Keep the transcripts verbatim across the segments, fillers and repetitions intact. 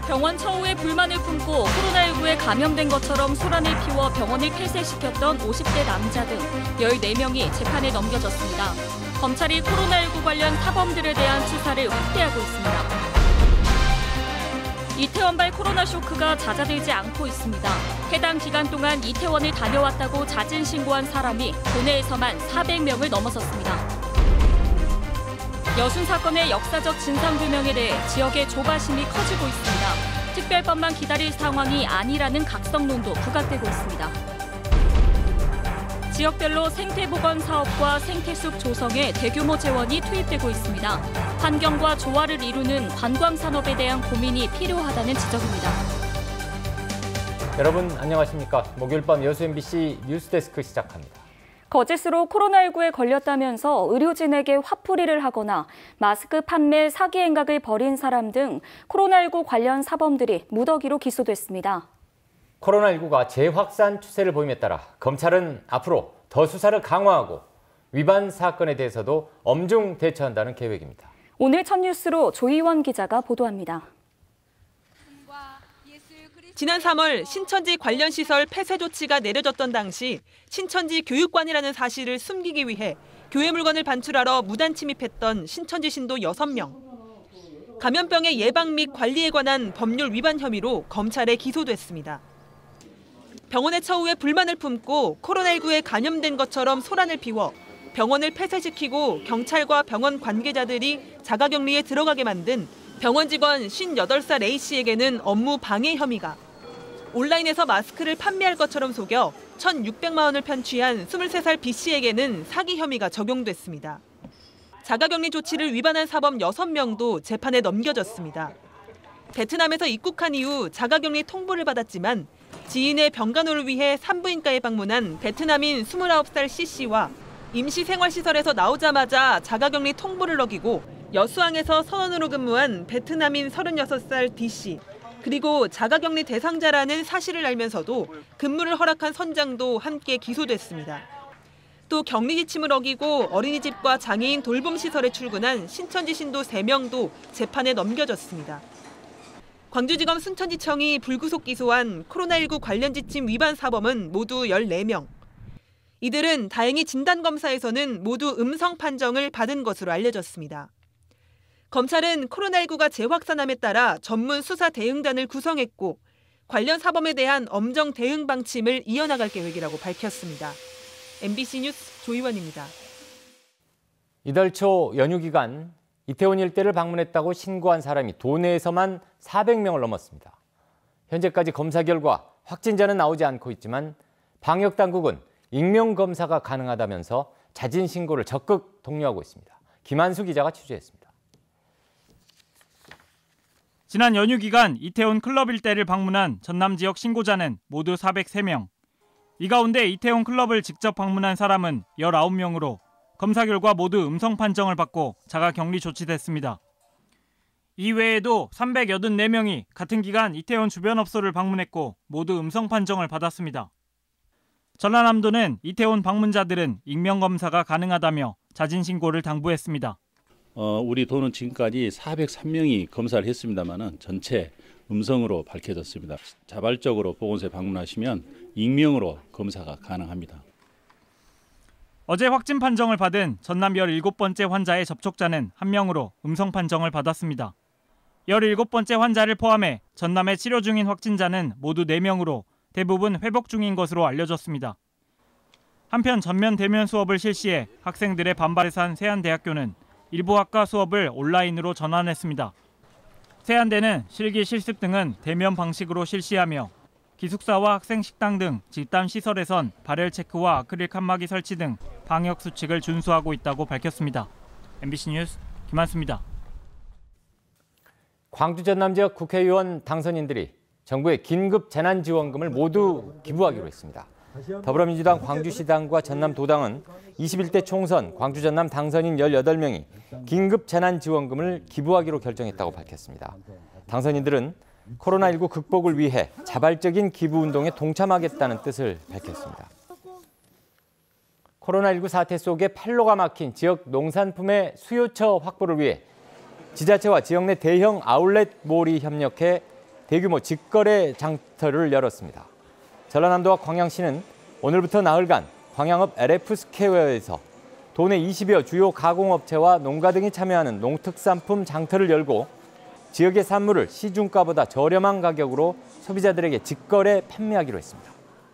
병원 처우에 불만을 품고 코로나십구에 감염된 것처럼 소란을 피워 병원을 폐쇄시켰던 오십 대 남자 등 열네 명이 재판에 넘겨졌습니다. 검찰이 코로나십구 관련 사범들에 대한 수사를 확대하고 있습니다. 이태원발 코로나 쇼크가 잦아들지 않고 있습니다. 해당 기간 동안 이태원을 다녀왔다고 자진 신고한 사람이 도내에서만 사백 명을 넘어섰습니다. 여순 사건의 역사적 진상규명에 대해 지역의 조바심이 커지고 있습니다. 특별법만 기다릴 상황이 아니라는 각성론도 부각되고 있습니다. 지역별로 생태보건 사업과 생태숲 조성에 대규모 재원이 투입되고 있습니다. 환경과 조화를 이루는 관광산업에 대한 고민이 필요하다는 지적입니다. 여러분 안녕하십니까? 목요일 밤 여수 엠비씨 뉴스데스크 시작합니다. 거짓으로 코로나십구에 걸렸다면서 의료진에게 화풀이를 하거나 마스크 판매 사기 행각을 벌인 사람 등 코로나십구 관련 사범들이 무더기로 기소됐습니다. 코로나십구가 재확산 추세를 보임에 따라 검찰은 앞으로 더 수사를 강화하고 위반 사건에 대해서도 엄중 대처한다는 계획입니다. 오늘 첫 뉴스로 조희원 기자가 보도합니다. 지난 삼월 신천지 관련 시설 폐쇄 조치가 내려졌던 당시 신천지 교육관이라는 사실을 숨기기 위해 교회 물건을 반출하러 무단 침입했던 신천지 신도 여섯 명. 감염병의 예방 및 관리에 관한 법률 위반 혐의로 검찰에 기소됐습니다. 병원의 처우에 불만을 품고 코로나십구에 감염된 것처럼 소란을 피워 병원을 폐쇄시키고 경찰과 병원 관계자들이 자가격리에 들어가게 만든 병원 직원 쉰여덟 살 A씨에게는 업무 방해 혐의가, 온라인에서 마스크를 판매할 것처럼 속여 천육백만 원을 편취한 스물세 살 B씨에게는 사기 혐의가 적용됐습니다. 자가격리 조치를 위반한 사범 여섯 명도 재판에 넘겨졌습니다. 베트남에서 입국한 이후 자가격리 통보를 받았지만 지인의 병간호를 위해 산부인과에 방문한 베트남인 스물아홉 살 C씨와 임시생활시설에서 나오자마자 자가격리 통보를 어기고 여수항에서 선원으로 근무한 베트남인 서른여섯 살 D씨, 그리고 자가격리 대상자라는 사실을 알면서도 근무를 허락한 선장도 함께 기소됐습니다. 또 격리 지침을 어기고 어린이집과 장애인 돌봄시설에 출근한 신천지 신도 세 명도 재판에 넘겨졌습니다. 광주지검 순천지청이 불구속 기소한 코로나십구 관련 지침 위반 사범은 모두 열네 명. 이들은 다행히 진단검사에서는 모두 음성 판정을 받은 것으로 알려졌습니다. 검찰은 코로나십구가 재확산함에 따라 전문 수사 대응단을 구성했고 관련 사범에 대한 엄정 대응 방침을 이어나갈 계획이라고 밝혔습니다. 엠비씨 뉴스 조희원입니다. 이달 초 연휴 기간 이태원 일대를 방문했다고 신고한 사람이 도내에서만 사백 명을 넘었습니다. 현재까지 검사 결과 확진자는 나오지 않고 있지만 방역당국은 익명검사가 가능하다면서 자진 신고를 적극 독려하고 있습니다. 김한수 기자가 취재했습니다. 지난 연휴 기간 이태원 클럽 일대를 방문한 전남 지역 신고자는 모두 사백삼 명. 이 가운데 이태원 클럽을 직접 방문한 사람은 열아홉 명으로 검사 결과 모두 음성 판정을 받고 자가격리 조치됐습니다. 이외에도 삼백팔십사 명이 같은 기간 이태원 주변 업소를 방문했고 모두 음성 판정을 받았습니다. 전라남도는 이태원 방문자들은 익명검사가 가능하다며 자진 신고를 당부했습니다. 어, 우리 도는 지금까지 사백삼 명이 검사를 했습니다만 전체 음성으로 밝혀졌습니다. 자발적으로 보건소에 방문하시면 익명으로 검사가 가능합니다. 어제 확진 판정을 받은 전남 열일곱 번째 환자의 접촉자는 한 명으로 음성 판정을 받았습니다. 열일곱 번째 환자를 포함해 전남에 치료 중인 확진자는 모두 네 명으로 대부분 회복 중인 것으로 알려졌습니다. 한편 전면 대면 수업을 실시해 학생들의 반발에 산 세안대학교는 일부 학과 수업을 온라인으로 전환했습니다. 세안대는 실기, 실습 등은 대면 방식으로 실시하며 기숙사와 학생 식당 등 집단 시설에선 발열 체크와 아크릴 칸막이 설치 등 방역 수칙을 준수하고 있다고 밝혔습니다. 엠비씨 뉴스 김한수입니다. 광주 전남 지역 국회의원 당선인들이 정부의 긴급 재난지원금을 모두 기부하기로 했습니다. 더불어민주당 광주시당과 전남도당은 이십일 대 총선 광주 전남 당선인 열여덟 명이 긴급 재난지원금을 기부하기로 결정했다고 밝혔습니다. 당선인들은 코로나십구 극복을 위해 자발적인 기부운동에 동참하겠다는 뜻을 밝혔습니다. 코로나십구 사태 속에 판로가 막힌 지역 농산품의 수요처 확보를 위해 지자체와 지역 내 대형 아울렛몰이 협력해 대규모 직거래 장터를 열었습니다. 전라남도와 광양시는 오늘부터 나흘간 광양읍 엘에프 스퀘어에서 도내 이십여 주요 가공업체와 농가 등이 참여하는 농특산품 장터를 열고 지역의 산물을 시중가보다 저렴한 가격으로 소비자들에게 직거래 판매하기로 했습니다.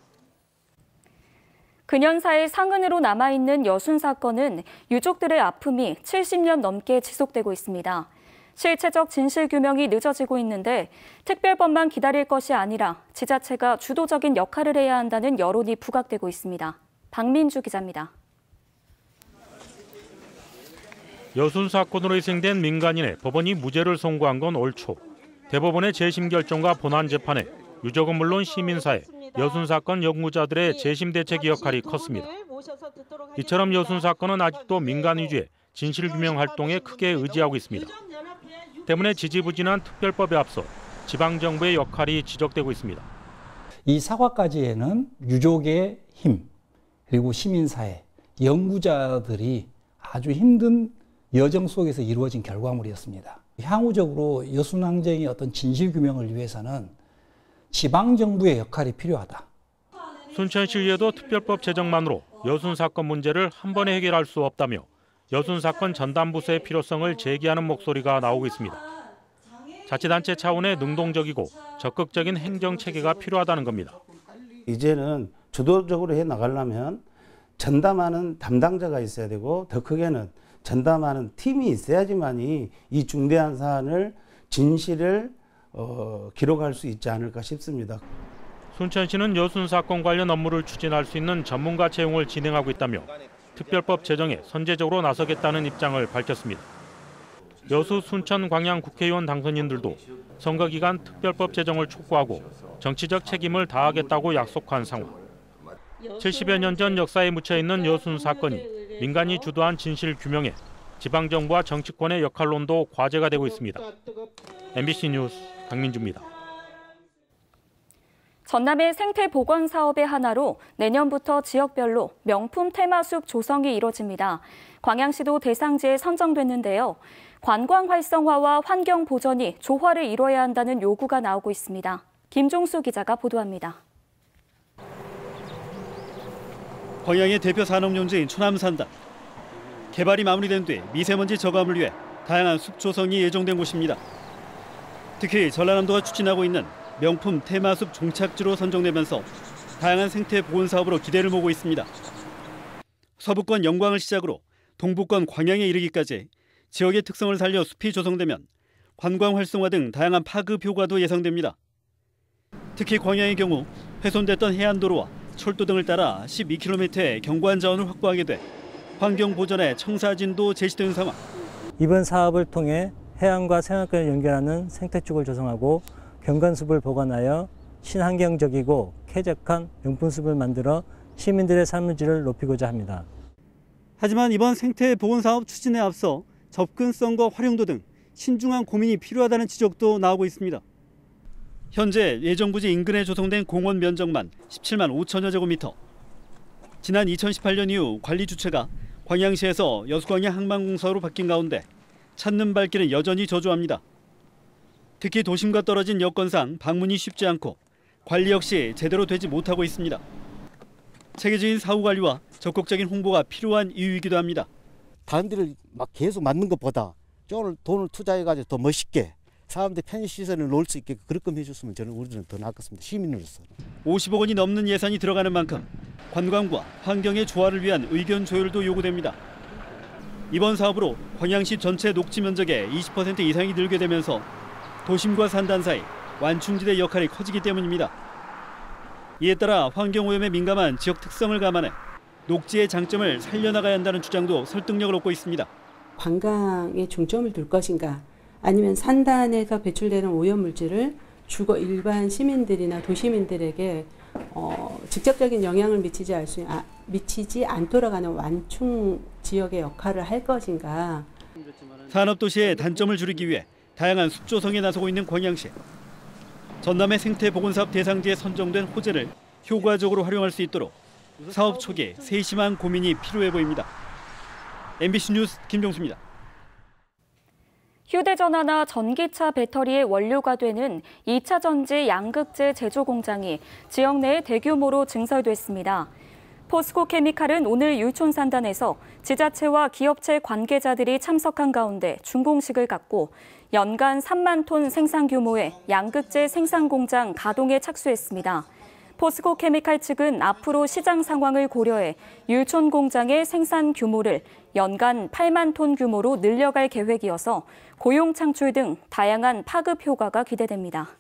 근현사의 상흔으로 남아있는 여순 사건은 유족들의 아픔이 칠십 년 넘게 지속되고 있습니다. 실체적 진실규명이 늦어지고 있는데 특별법만 기다릴 것이 아니라 지자체가 주도적인 역할을 해야 한다는 여론이 부각되고 있습니다. 박민주 기자입니다. 여순 사건으로 희생된 민간인의 법원이 무죄를 선고한 건 올 초. 대법원의 재심 결정과 본안 재판에 유족은 물론 시민사회, 여순 사건 연구자들의 재심 대책 역할이 컸습니다. 이처럼 여순 사건은 아직도 민간 위주의 진실규명 활동에 크게 의지하고 있습니다. 때문에 지지부진한 특별법에 앞서 지방정부의 역할이 지적되고 있습니다. 이 사과까지에는 유족의 힘, 그리고 시민사회, 연구자들이 아주 힘든 여정 속에서 이루어진 결과물이었습니다. 향후적으로 여순 항쟁의 어떤 진실규명을 위해서는 지방정부의 역할이 필요하다. 순천시의회도 특별법 제정만으로 여순 사건 문제를 한 번에 해결할 수 없다며 여순 사건 전담부서의 필요성을 제기하는 목소리가 나오고 있습니다. 자치단체 차원의 능동적이고 적극적인 행정체계가 필요하다는 겁니다. 이제는 주도적으로 해 나가려면 전담하는 담당자가 있어야 되고 더 크게는 전담하는 팀이 있어야지만이 이 중대한 사안을 진실을 어, 기록할 수 있지 않을까 싶습니다. 순천시는 여순 사건 관련 업무를 추진할 수 있는 전문가 채용을 진행하고 있다며 특별법 제정에 선제적으로 나서겠다는 입장을 밝혔습니다. 여수 순천 광양 국회의원 당선인들도 선거 기간 특별법 제정을 촉구하고 정치적 책임을 다하겠다고 약속한 상황. 칠십여 년 전 역사에 묻혀있는 여순 사건이 민간이 주도한 진실 규명에 지방정부와 정치권의 역할론도 과제가 되고 있습니다. 엠비씨 뉴스 강민주입니다. 전남의 생태 보건 사업의 하나로 내년부터 지역별로 명품 테마숲 조성이 이뤄집니다. 광양시도 대상지에 선정됐는데요. 관광 활성화와 환경 보전이 조화를 이뤄야 한다는 요구가 나오고 있습니다. 김종수 기자가 보도합니다. 광양의 대표 산업용지인 초남산단. 개발이 마무리된 뒤 미세먼지 저감을 위해 다양한 숲 조성이 예정된 곳입니다. 특히 전라남도가 추진하고 있는 명품 테마숲 종착지로 선정되면서 다양한 생태 보건 사업으로 기대를 모으고 있습니다. 서부권 영광을 시작으로 동부권 광양에 이르기까지 지역의 특성을 살려 숲이 조성되면 관광 활성화 등 다양한 파급 효과도 예상됩니다. 특히 광양의 경우 훼손됐던 해안도로와 철도 등을 따라 십이 킬로미터의 경관 자원을 확보하게 돼 환경 보전에 청사진도 제시되는 상황. 이번 사업을 통해 해안과 생활권을 연결하는 생태축을 조성하고 경관숲을 보관하여 친환경적이고 쾌적한 명품숲을 만들어 시민들의 삶의 질을 높이고자 합니다. 하지만 이번 생태 보건 사업 추진에 앞서 접근성과 활용도 등 신중한 고민이 필요하다는 지적도 나오고 있습니다. 현재 예정부지 인근에 조성된 공원 면적만 십칠만 오천여 제곱미터. 지난 이천십팔 년 이후 관리 주체가 광양시에서 여수광양 항만공사로 바뀐 가운데 찾는 발길은 여전히 저조합니다. 특히 도심과 떨어진 여건상 방문이 쉽지 않고 관리 역시 제대로 되지 못하고 있습니다. 체계적인 사후 관리와 적극적인 홍보가 필요한 이유이기도 합니다. 다른 데를 막 계속 만든 것보다 좀 돈을 투자해가지고 더 멋있게 사람들이 편의시설을 놓을 수 있게 그렇게 해줬으면 저는 우리는 더 나았겠습니다. 시민으로서. 오십억 원이 넘는 예산이 들어가는 만큼 관광과 환경의 조화를 위한 의견 조율도 요구됩니다. 이번 사업으로 광양시 전체 녹지 면적의 이십 퍼센트 이상이 늘게 되면서 도심과 산단 사이 완충지대 역할이 커지기 때문입니다. 이에 따라 환경오염에 민감한 지역 특성을 감안해 녹지의 장점을 살려나가야 한다는 주장도 설득력을 얻고 있습니다. 관광에 중점을 둘 것인가 아니면 산단에서 배출되는 오염물질을 주거 일반 시민들이나 도시민들에게 어, 직접적인 영향을 미치지, 알 수, 아, 미치지 않도록 하는 완충 지역의 역할을 할 것인가. 산업도시의 단점을 줄이기 위해 다양한 숲 조성에 나서고 있는 광양시. 전남의 생태보건사업 대상지에 선정된 호재를 효과적으로 활용할 수 있도록 사업 초기 세심한 고민이 필요해 보입니다. 엠비씨 뉴스 김종수입니다. 휴대전화나 전기차 배터리의 원료가 되는 이 차 전지 양극재 제조 공장이 지역 내에 대규모로 증설됐습니다. 포스코 케미칼은 오늘 율촌산단에서 지자체와 기업체 관계자들이 참석한 가운데 준공식을 갖고 연간 삼만 톤 생산 규모의 양극재 생산 공장 가동에 착수했습니다. 포스코 케미칼 측은 앞으로 시장 상황을 고려해 율촌 공장의 생산 규모를 연간 팔만 톤 규모로 늘려갈 계획이어서 고용 창출 등 다양한 파급 효과가 기대됩니다.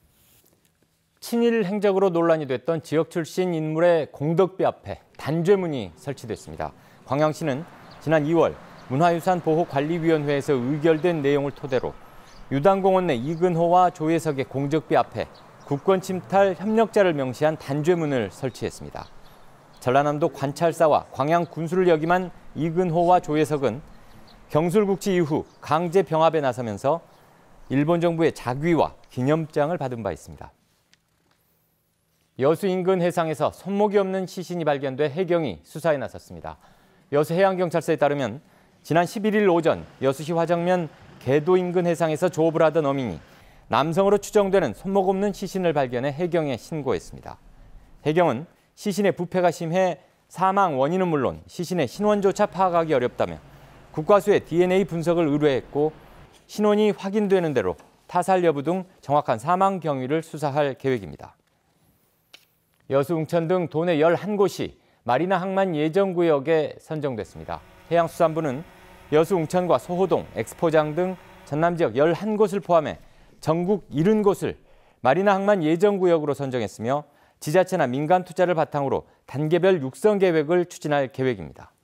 친일 행적으로 논란이 됐던 지역 출신 인물의 공덕비 앞에 단죄문이 설치됐습니다. 광양시는 지난 이월 문화유산보호관리위원회에서 의결된 내용을 토대로 유당공원 내 이근호와 조혜석의 공적비 앞에 국권 침탈 협력자를 명시한 단죄문을 설치했습니다. 전라남도 관찰사와 광양 군수를 역임한 이근호와 조혜석은 경술국치 이후 강제 병합에 나서면서 일본 정부의 자귀와 기념장을 받은 바 있습니다. 여수 인근 해상에서 손목이 없는 시신이 발견돼 해경이 수사에 나섰습니다. 여수해양경찰서에 따르면 지난 십일 일 오전 여수시 화정면 개도 인근 해상에서 조업을 하던 어민이 남성으로 추정되는 손목 없는 시신을 발견해 해경에 신고했습니다. 해경은 시신의 부패가 심해 사망 원인은 물론 시신의 신원조차 파악하기 어렵다며 국과수에 디엔에이 분석을 의뢰했고 신원이 확인되는 대로 타살 여부 등 정확한 사망 경위를 수사할 계획입니다. 여수, 웅천 등 도내 열한 곳이 마리나 항만 예정구역에 선정됐습니다. 해양수산부는 여수, 웅천과 소호동, 엑스포장 등 전남 지역 열한 곳을 포함해 전국 칠십 곳을 마리나 항만 예정구역으로 선정했으며 지자체나 민간 투자를 바탕으로 단계별 육성 계획을 추진할 계획입니다.